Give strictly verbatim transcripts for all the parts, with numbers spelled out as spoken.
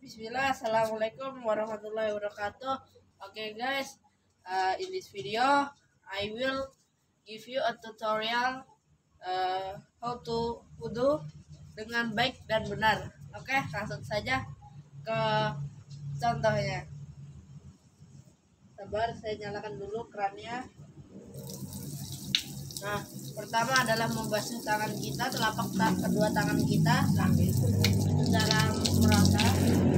Bismillah, assalamualaikum warahmatullahi wabarakatuh. Okay, guys, uh, in this video, I will give you a tutorial uh, how to wudu dengan baik dan benar. Oke, okay, langsung saja ke contohnya. Sabar, saya nyalakan dulu kerannya. Nah, pertama adalah membasuh tangan kita, telapak tangan kedua tangan kita secara merata.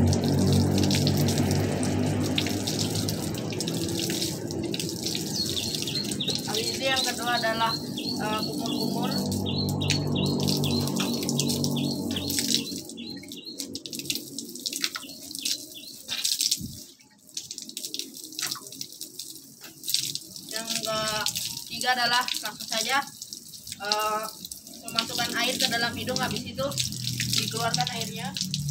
Habis itu yang kedua adalah uh, kumur-kumur. Yang ketiga adalah langsung saja uh, memasukkan air ke dalam hidung, habis itu dikeluarkan airnya.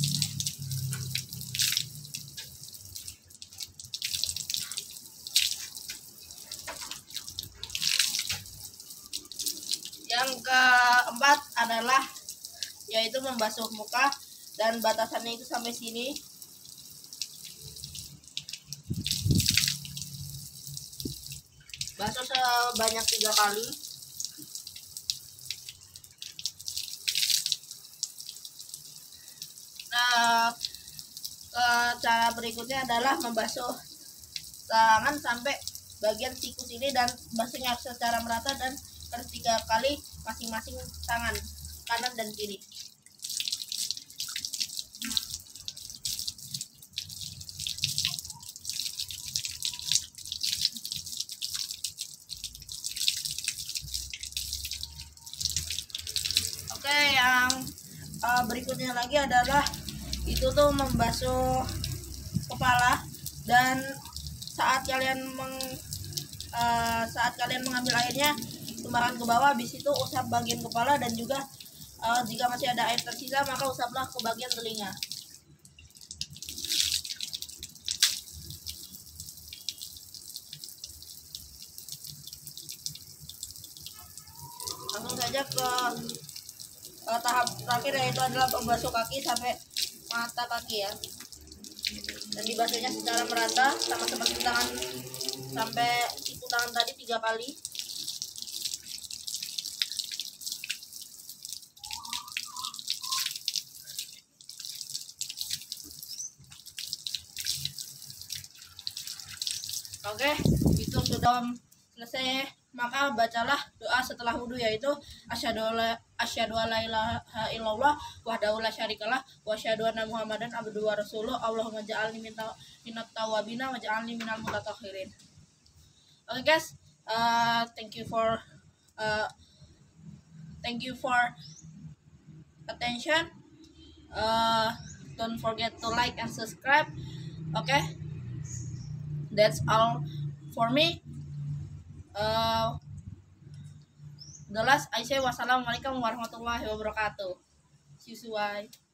Yang keempat adalah yaitu membasuh muka, dan batasannya itu sampai sini. Basuh sebanyak tiga kali. Nah, cara berikutnya adalah membasuh tangan sampai bagian sikus ini, dan basuhnya secara merata dan harus tiga kali masing-masing tangan kanan dan kiri. Oke, yang uh, berikutnya lagi adalah itu tuh membasuh kepala, dan saat kalian meng, uh, saat kalian mengambil airnya tumbahkan ke bawah, habis itu usap bagian kepala, dan juga uh, jika masih ada air tersisa maka usaplah ke bagian telinga. Langsung saja ke uh, tahap terakhir, yaitu adalah membasuh kaki sampai mata kaki ya, dan dibasuhnya secara merata sama seperti tangan sampai siku tangan tadi tiga kali. Oke, itu sudah selesai. Maka bacalah doa setelah wudhu, yaitu asyhadu alla ilaha illallah wahdahu la syarikalah wa asyhadu anna muhammadan abduhu wa rasuluh. Allahumma ja'alni minat tawabina wa ja'alni minal mutatahhirin. Oke, okay, guys, uh, thank you for uh, thank you for attention. Uh, don't forget to like and subscribe. Okay, that's all for me. Uh, the last I say wassalamualaikum warahmatullahi wabarakatuh. See you.